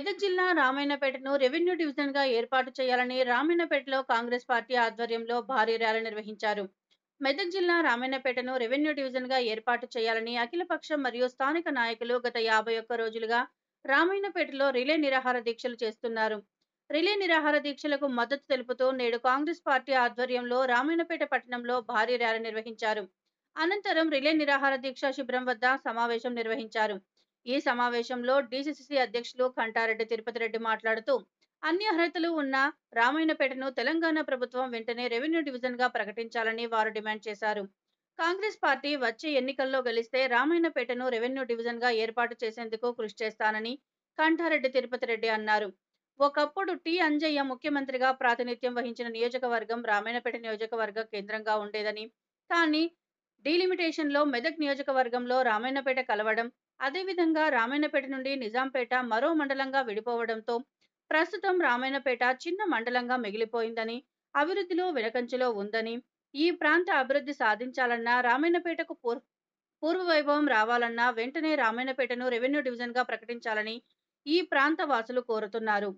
మెదక్ జిల్లా రామాయణపేటను రెవెన్యూ డివిజన్‌గా ఏర్పాటు చేయాలని రామాయణపేటలో కాంగ్రెస్ పార్టీ ఆధ్వర్యంలో భారీ ర్యాలీ నిర్వహించారు. మెదక్ జిల్లా రామాయణపేటను రెవెన్యూ డివిజన్‌గా ఏర్పాటు చేయాలని అఖిలపక్షం మరియు స్థానిక నాయకులు గత 51 రోజులుగా రామాయణపేటలో రిలే నిరాహార దీక్షలు చేస్తున్నారు. రిలే నిరాహార దీక్షలకు మద్దతు తెలుపుతూ నేడు కాంగ్రెస్ పార్టీ ఆధ్వర్యంలో రామాయణపేట పట్టణంలో భారీ ర్యాలీ నిర్వహించారు. అనంతరం రిలే నిరాహార దీక్ష శిబిరం వద్ద సమావేశం నిర్వహించారు. ఈ సమావేశంలో డీసీసీ అధ్యక్షులు కంటారెడ్డి తిరుపతి రెడ్డి మాట్లాడుతూ అన్ని అర్హతలు ఉన్న రామాయణపేటను తెలంగాణ ప్రభుత్వం వెంటనే రెవెన్యూ డివిజన్ గా ప్రకటించాలని వారు డిమాండ్ చేశారు. కాంగ్రెస్ పార్టీ వచ్చే ఎన్నికల్లో గెలిస్తే రామాయణపేటను రెవెన్యూ డివిజన్ గా ఏర్పాటు చేసేందుకు కృషి చేస్తానని కంటారెడ్డి తిరుపతి రెడ్డి అన్నారు. ఒకప్పుడు టి అంజయ్య ముఖ్యమంత్రిగా ప్రాతినిధ్యం వహించిన నియోజకవర్గం రామాయణపేట నియోజకవర్గ కేంద్రంగా ఉండేదని, కానీ డీలిమిటేషన్లో మెదక్ నియోజకవర్గంలో రామాయణపేట కలవడం, అదేవిధంగా రామాయణపేట నుండి నిజాంపేట మరో మండలంగా విడిపోవడంతో ప్రస్తుతం రామాయణపేట చిన్న మండలంగా మిగిలిపోయిందని, అభివృద్ధిలో వెనకంజలో ఉందని, ఈ ప్రాంత అభివృద్ధి సాధించాలన్నా రామాయణపేటకు పూర్వ వైభవం రావాలన్నా వెంటనే రామాయణపేటను రెవెన్యూ డివిజన్ గా ప్రకటించాలని ఈ ప్రాంత వాసులు కోరుతున్నారు.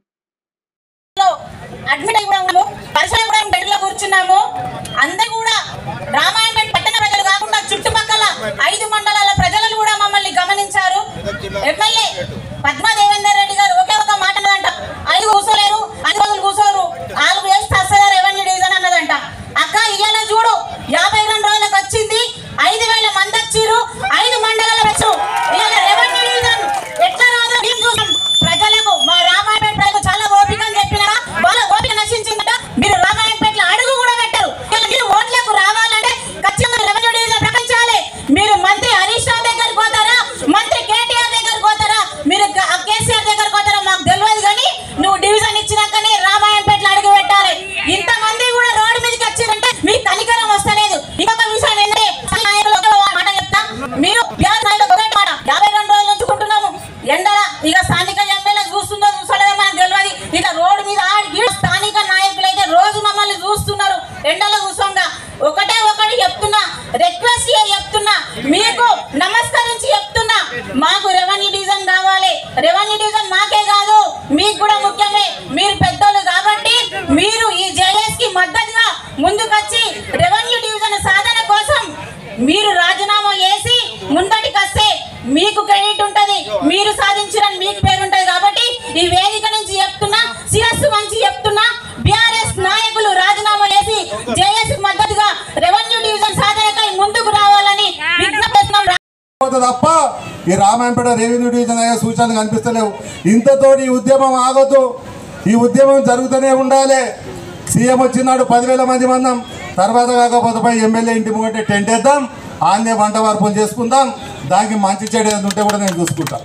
అడ్మిట్ అయ్యాము, పరిశ్రమ బెడ్లో కూర్చున్నాము. అందరూ కూడా రామాయణపేట పట్టణ ప్రజలు కాకుండా చుట్టుపక్కల 5 మండలాల ప్రజలను కూడా మమ్మల్ని గమనించారు. ఎమ్మెల్యే పద్మా దేవేందర్ రెడ్డి గారు ఒకే ఒక మాట అన్నదంట, 5 కూర్చోలేరు, 5 రోజులు కూర్చోరు, 4 వేస్తే వస్తుందా రెవెన్యూ డివిజన్ అన్నదంట. అక్క ఇయ్యాల చూడు 52 రోజులకు వచ్చింది, 5,000 మంది వచ్చిర్రు, 5 మండలాల వచ్చారు. ఇవాళ రెవెన్యూ డివిజన్ ఎట్లా రాదో మేము చూసాం. ప్రజలకు మా రామాయణపేట ప్రజలకు చాలా ఓపిక అని చెప్పినా వాళ్ళ ఓపిక నశించిందట. మీరు రామాయణపేటలో అడుగు కూడా పెట్టరు. మీరు ఓట్లకు రావాలంటే ఖచ్చితంగా రెవెన్యూ డివిజన్ ప్రకటించాలి. మీరు మంత్రి హరీష్ రావు దగ్గరికి పోతారా, మంత్రి కేటీఆర్ దగ్గరికి పోతారా, మీరు కేసీఆర్ దగ్గరికి పోతారా మాకు తెలియదు, కానీ నువ్వు డివిజన్ ఇచ్చినాకనే రామాయణపేటలో అడుగు పెట్టాలి. ఇంతమంది కూడా రోడ్డు మీదకి వచ్చిందంటే మీకు కనికరం వస్తలేదు. ఇంకొక విషయం ఏంటంటే మాట చెప్తా, మీరు ఒకటే మాట 52 రోజులు ఉంచుకుంటున్నాము ఎండల. ఇక స్థానిక ఎమ్మెల్యే చూస్తుందో చూసలేదో మనకు తెలియదు. ఇక రోడ్డు మీద స్థానిక నాయకులు అయితే రోజు మమ్మల్ని చూస్తున్నారు ఎండలో కూర్చోంగా. ఒకటి చెప్తున్నా, రిక్వెస్ట్ చెప్తున్నా, మీకు నమస్కరించి చెప్తున్నా, మాకు రెవెన్యూ డివిజన్ కావాలి. రెవెన్యూ డివిజన్ మాకే కాదు మీకు కూడా ముఖ్యమే. మీరు పెద్దోళ్ళు కాబట్టి మీరు ఈ జేఎస్ కి మద్దతుగా ముందుకొచ్చి రెవెన్యూ డివిజన్ సాధన కోసం మీరు రాజీనామా చేసి ముందటికి వస్తే మీకు క్రెడిట్ ఉంటది, మీరు సాధించరని మీకు పేరు ఉంటది. కాబట్టి ఈ వేదిక నుంచి చెప్తున్నా, శిరస్సు మంచి చెప్తున్నా, బీఆర్ఎస్ నాయకులు రాజీనామా చేసి జేఎస్ కి మద్దతుగా రెవెన్యూ డివిజన్ సాధనకై ముందుకు రావాలని విజ్ఞప్తిస్తున్నాం. తప్ప ఈ రామాయణపేట రెవెన్యూ డివిజన్ అయ్యే సూచనలు కనిపిస్తలేవు. ఇంతతోటి ఈ ఉద్యమం ఆగొద్దు, ఈ ఉద్యమం జరుగుతూనే ఉండాలి. సీఎం వచ్చినాడు 10,000 మంది మందం, తర్వాత కాకపోతే ఎమ్మెల్యే ఇంటి ముంగంటే టెంట్ వేద్దాం, ఆన్నే వంట వార్పులు చేసుకుందాం, దానికి మంచి చెడు ఏది ఉంటే కూడా నేను చూసుకుంటా.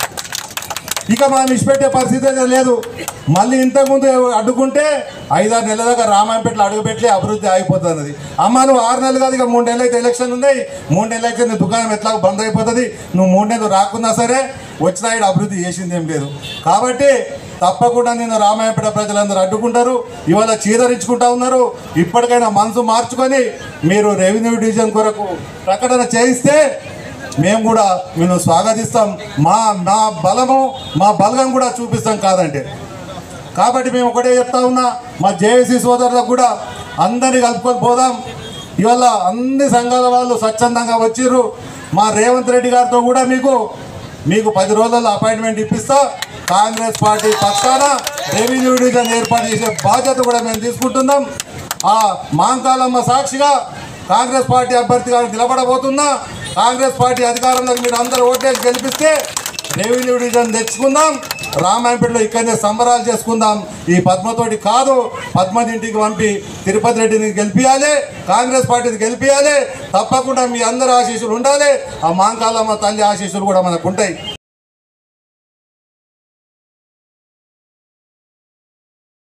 ఇక మనం ఇచ్చిపెట్టే పరిస్థితి అయితే లేదు. మళ్ళీ ఇంతకుముందు అడ్డుకుంటే 5-6 నెలల దాకా రామాయణపేటలో అడుగుపెట్టి అభివృద్ధి ఆగిపోతుంది. అమ్మ నువ్వు 6 నెలలు కాదు, ఇక 3 నెలలు అయితే ఎలక్షన్ ఉన్నాయి, 3 నెలలు అయితే నీ దుకాణం ఎట్లా బంద్ అయిపోతుంది. నువ్వు 3 నెలలు రాకున్నా సరే వచ్చిన ఆయన అభివృద్ధి చేసింది ఏం లేదు. కాబట్టి తప్పకుండా నేను రామాయణపేట ప్రజలందరూ అడ్డుకుంటారు, ఇవాళ చీదరించుకుంటా ఉన్నారు. ఇప్పటికైనా మనసు మార్చుకొని మీరు రెవెన్యూ డివిజన్ కొరకు ప్రకటన చేయిస్తే మేము కూడా మేము స్వాగతిస్తాం. మా బలము మా బలగం కూడా చూపిస్తాం కాదంటే. కాబట్టి మేము ఒకటే చెప్తా ఉన్నా, మా జేఏసీ సోదరులకు కూడా అందరినీ కలుపుకొని పోదాం. ఇవాళ అన్ని సంఘాల వాళ్ళు స్వచ్ఛందంగా వచ్చిర్రు. మా రేవంత్ రెడ్డి గారితో కూడా మీకు 10 రోజుల్లో అపాయింట్మెంట్ ఇప్పిస్తా. కాంగ్రెస్ పార్టీ పక్షాన రెవెన్యూ డివిజన్ ఏర్పాటు చేసే బాధ్యత కూడా మేము తీసుకుంటున్నాం. ఆ మాంకాలమ్మ సాక్షిగా కాంగ్రెస్ పార్టీ అభ్యర్థిగా నిలబడబోతున్నా. కాంగ్రెస్ పార్టీ అధికారంలోకి మీరు అందరూ ఓటేసి గెలిపిస్తే రెవెన్యూ డివిజన్ తెచ్చుకుందాం. రామాయణపేటలో ఇక్కడనే సంబరాలు చేసుకుందాం. ఈ పద్మతోటి కాదు, పద్మని ఇంటికి పంపి తిరుపతి రెడ్డిని గెలిపియాలి, కాంగ్రెస్ పార్టీని గెలిపియాలి. తప్పకుండా మీ అందరి ఆశీస్సులు ఉండాలి. ఆ మాంకాలమ్మ తల్లి ఆశీస్సులు కూడా మనకు ఉంటాయి.